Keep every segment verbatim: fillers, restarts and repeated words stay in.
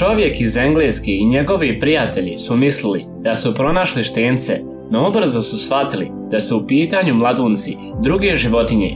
Čovjek iz Engleske i njegovi prijatelji su mislili da su pronašli štence, no ubrzo su shvatili da su u pitanju mladunci druge životinje.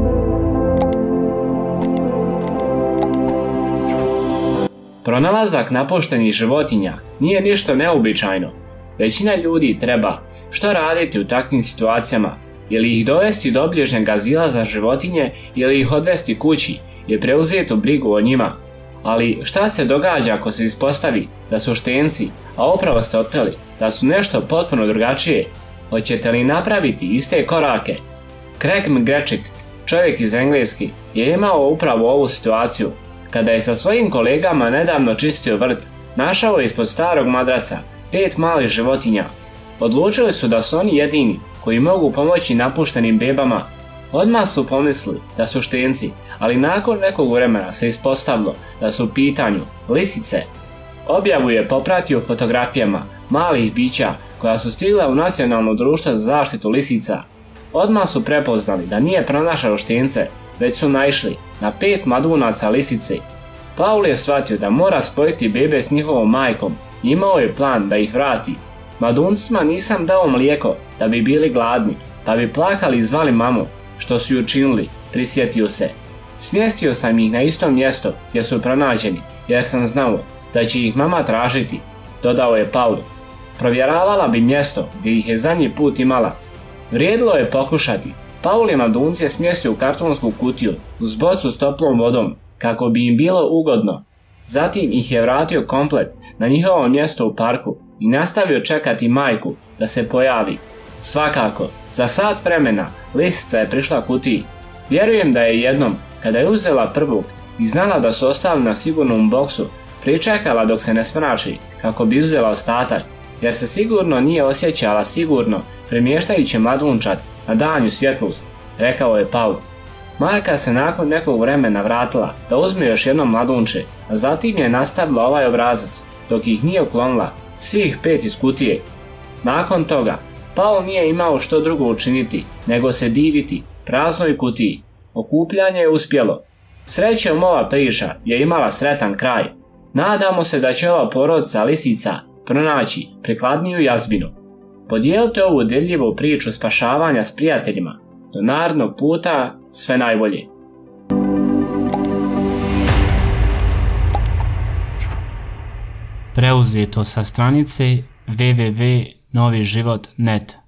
Pronalazak napuštenih životinja nije ništa neobičajno. Većina ljudi treba što raditi u takvim situacijama, ili ih dovesti do obližnjeg azila za životinje ili ih odvesti kući i preuzeti brigu o njima. Ali šta se događa ako se ispostavi da su štenci, a upravo ste otkrili da su nešto potpuno drugačije? Hoćete li napraviti iste korake? Craig McGretchik, čovjek iz Engleske, je imao upravo ovu situaciju. Kada je sa svojim kolegama nedavno čistio vrt, našao je ispod starog madraca pet malih životinja. Odlučili su da su oni jedini koji mogu pomoći napuštenim bebama. Odmah su pomislili da su štenci, ali nakon nekog vremena se ispostavilo da su u pitanju lisice. Objavu je popratio fotografijama malih bića koja su stigla u Nacionalno društvo za zaštitu lisica. Odmah su prepoznali da nije pronašao štence, već su naišli na pet mladunaca lisice. Paul je shvatio da mora spojiti bebe s njihovom majkom i imao je plan da ih vrati. Mladuncima nisam dao mlijeko da bi bili gladni, pa bi plakali i zvali mamu. Što su ju učinili, prisjetio se. Smjestio sam ih na isto mjesto gdje su pronađeni, jer sam znao da će ih mama tražiti, dodao je Paul. Provjeravala bi mjesto gdje ih je zadnji put imala. Vrijedilo je pokušati. Paul je mladunce smjestio u kartonsku kutiju uz bocu s toplom vodom, kako bi im bilo ugodno. Zatim ih je vratio komplet na njihovo mjesto u parku i nastavio čekati majku da se pojavi. Svakako, za sat vremena lisica je prišla kutiji. Vjerujem da je jednom, kada je uzela prvog i znala da su ostali na sigurnom boksu, pričekala dok se ne smrači kako bi uzela ostatak, jer se sigurno nije osjećala sigurno premještajući mladunčad na danju svjetlost, rekao je Paul. Majka se nakon nekog vremena vratila da uzme još jedno mladunče, a zatim je nastavila ovaj obrazac dok ih nije uklonila, svih pet iz kutije. Nakon toga, Paul nije imao što drugo učiniti nego se diviti praznoj kutiji. Okupljanje je uspjelo. Srećom, ova priča je imala sretan kraj. Nadamo se da će ova porodica lisica pronaći prikladniju jazbinu. Podijelite ovu dirljivu priču spašavanja s prijateljima. Do narednog puta, sve najbolje. Preuzeto sa stranice w w w tačka novi život tačka net